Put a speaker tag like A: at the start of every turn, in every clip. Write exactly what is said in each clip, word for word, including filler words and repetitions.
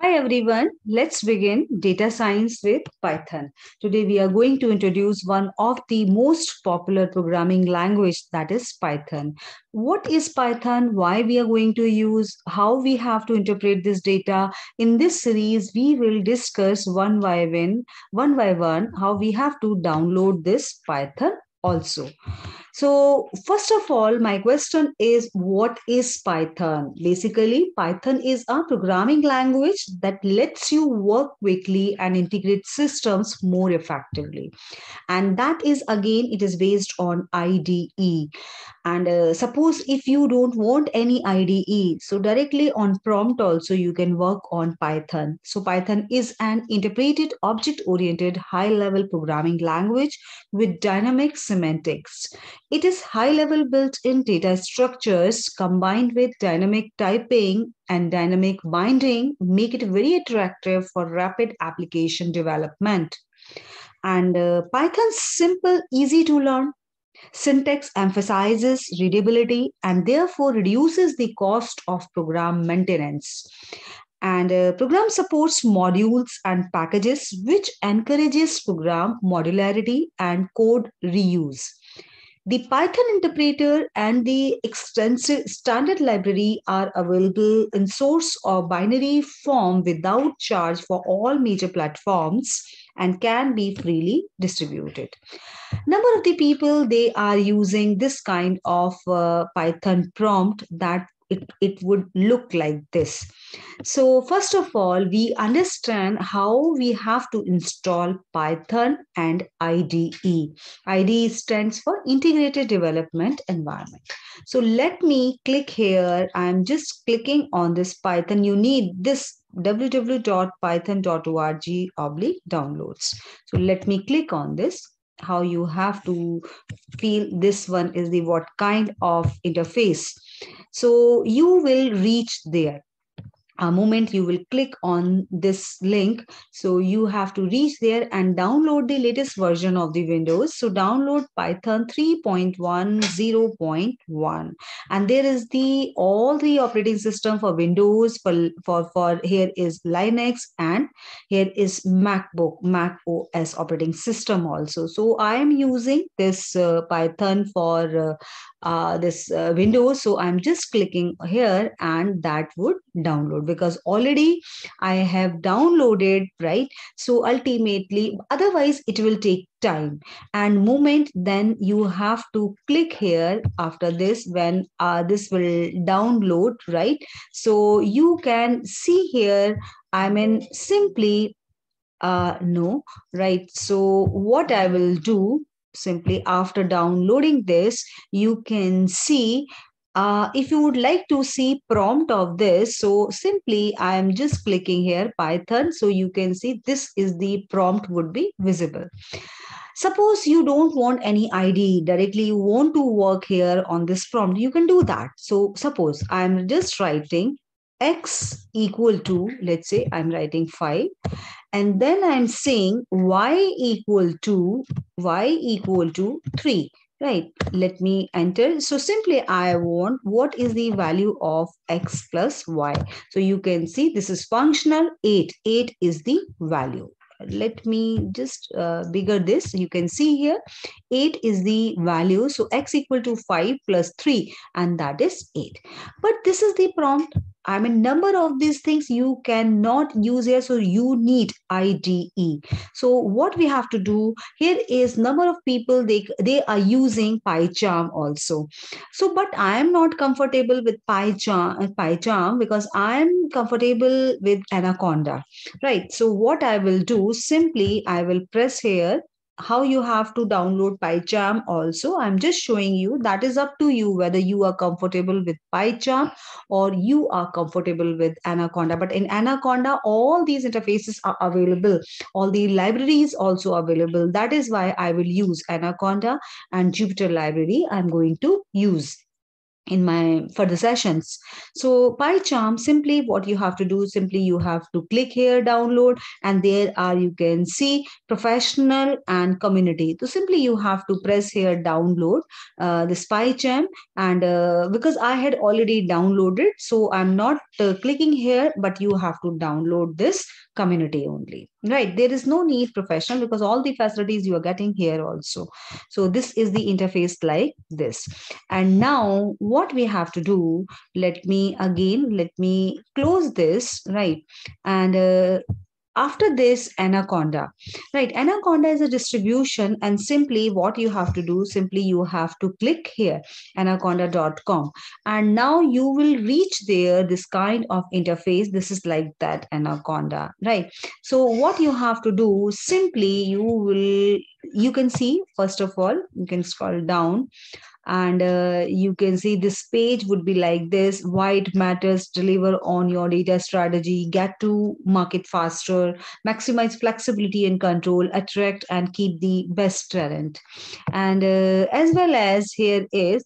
A: Hi everyone, let's begin data science with Python. Today we are going to introduce one of the most popular programming language, that is Python. What is Python? Why we are going to use? How we have to interpret this data? In this series we will discuss one by one, one by one how we have to download this Python also. So, first of all, my question is what is Python? Basically, Python is a programming language that lets you work quickly and integrate systems more effectively. And that is again, it is based on I D E. And uh, suppose if you don't want any I D E, so directly on prompt also you can work on Python. So Python is an interpreted object-oriented high-level programming language with dynamic semantics. It is high-level built-in data structures combined with dynamic typing and dynamic binding make it very attractive for rapid application development. And uh, Python's simple, easy to learn. Syntax emphasizes readability and therefore reduces the cost of program maintenance. And uh, program supports modules and packages, which encourages program modularity and code reuse. The Python interpreter and the extensive standard library are available in source or binary form without charge for all major platforms and can be freely distributed. Number of the people they are using this kind of uh, Python prompt that it, it would look like this. So first of all, we understand how we have to install Python and I D E. I D E stands for Integrated Development Environment. So let me click here. I'm just clicking on this Python. You need this w w w dot python dot org oblique downloads. So let me click on this. How you have to feel this one is the what kind of interface. So you will reach there. A moment you will click on this link, so you have to reach there and download the latest version of the Windows. So download Python three point ten point one, and there is the all the operating system for Windows. For for for here is Linux, and here is MacBook, Mac O S operating system also. So I am using this uh, Python for uh, uh, this uh, Windows. So I'm just clicking here and that would download because already I have downloaded, right? So ultimately, otherwise it will take time and moment. Then you have to click here after this when uh, this will download, right? So you can see here, I mean, simply uh, no, right? So what I will do, simply after downloading this, you can see uh, if you would like to see prompt of this, so simply I am just clicking here Python. So you can see this is the prompt would be visible. Suppose you don't want any I D E directly, you want to work here on this prompt, you can do that. So suppose I'm just writing x equal to, let's say I'm writing five, and then I'm saying y equal to y equal to three, right? Let me enter. So simply I want what is the value of x plus y. So you can see this is functional. eight eight is the value. Let me just uh, bigger this. You can see here eight is the value. So x equal to five plus three, and that is eight. But this is the prompt. I mean, number of these things you cannot use here. So you need I D E. So what we have to do here is number of people, they, they are using PyCharm also. So, but I am not comfortable with PyCharm, PyCharm because I am comfortable with Anaconda, right? So what I will do, simply I will press here how you have to download PyCharm also. I'm just showing you, that is up to you whether you are comfortable with PyCharm or you are comfortable with Anaconda. But in Anaconda, all these interfaces are available. All the libraries also available. That is why I will use Anaconda and Jupyter library I'm going to use. in my further sessions. So PyCharm, simply what you have to do, simply you have to click here, download, and there are, you can see professional and community. So simply you have to press here, download uh, this PyCharm, and uh, because I had already downloaded, so I'm not uh, clicking here, but you have to download this community only, right? There is no need professional because all the facilities you are getting here also. So this is the interface like this. And now what we have to do, let me again, let me close this, right? And uh, after this, Anaconda, right? Anaconda is a distribution, and simply what you have to do, simply you have to click here, anaconda dot com, and now you will reach there this kind of interface. This is like that Anaconda, right? So what you have to do, simply you will, you can see, first of all, you can scroll down, and uh, you can see this page would be like this: why it matters, deliver on your data strategy, get to market faster, maximize flexibility and control, attract and keep the best talent. And uh, as well as here is,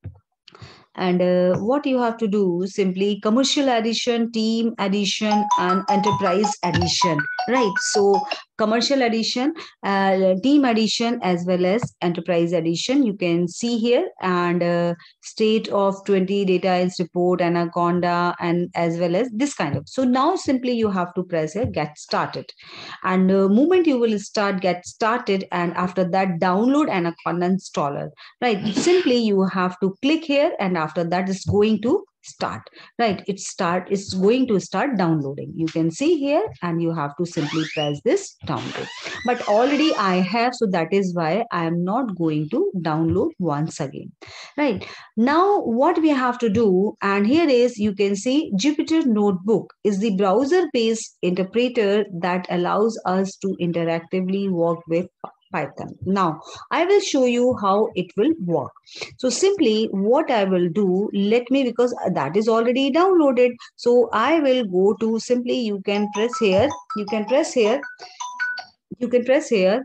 A: and uh, what you have to do, simply commercial edition, team edition, and enterprise edition, right? So commercial edition, uh, team edition, as well as enterprise edition, you can see here. And uh, state of twenty data is report, Anaconda, and as well as this kind of. So now simply you have to press here, get started, and the moment you will start get started, and after that download Anaconda installer, right? Simply you have to click here, and after that it's going to start, right? It start it's going to start downloading, you can see here, and you have to simply press this download. But already I have, so that is why I am not going to download once again, right? Now what we have to do, and here is, you can see Jupyter Notebook is the browser based interpreter that allows us to interactively work with Python. Now I will show you how it will work. So simply what I will do, let me, because that is already downloaded, so I will go to, simply you can press here, you can press here, you can press here,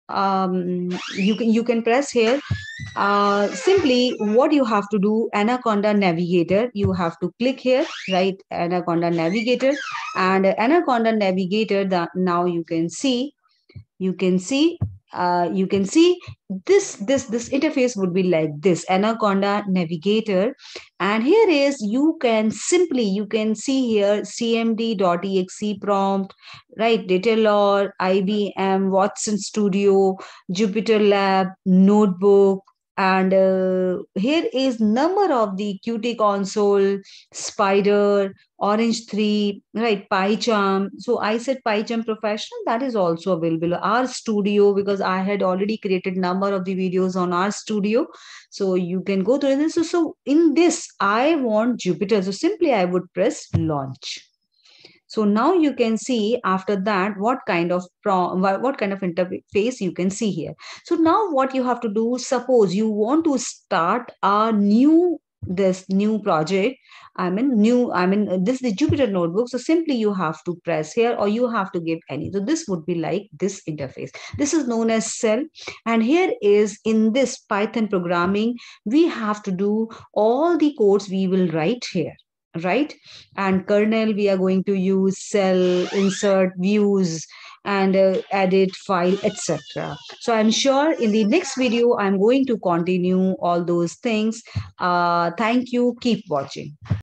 A: um, you can you can press here. Uh, simply what you have to do, Anaconda Navigator, you have to click here, right? Anaconda Navigator, and Anaconda Navigator, that now you can see, you can see uh, you can see this this this interface would be like this, Anaconda Navigator. And here is, you can simply, you can see here cmd.exe prompt, right? Datalore, I B M Watson Studio, Jupyter Lab, Notebook, and uh, here is number of the Qt console, Spider, Orange three, right? PyCharm. So I said PyCharm Professional, that is also available. R Studio, because I had already created number of the videos on R Studio. So you can go through this. So, so in this, I want Jupyter. So simply I would press launch. So now you can see after that what kind of pro, what kind of interface you can see here. So now what you have to do, suppose you want to start a new, this new project, I mean new, I mean this is the Jupyter Notebook. So simply you have to press here, or you have to give any. So this would be like this interface. This is known as cell. And here is, in this Python programming, we have to do all the codes we will write here, right? And kernel, we are going to use cell, insert, views, and uh, edit file, etc. So I'm sure in the next video I'm going to continue all those things. Uh, thank you, keep watching.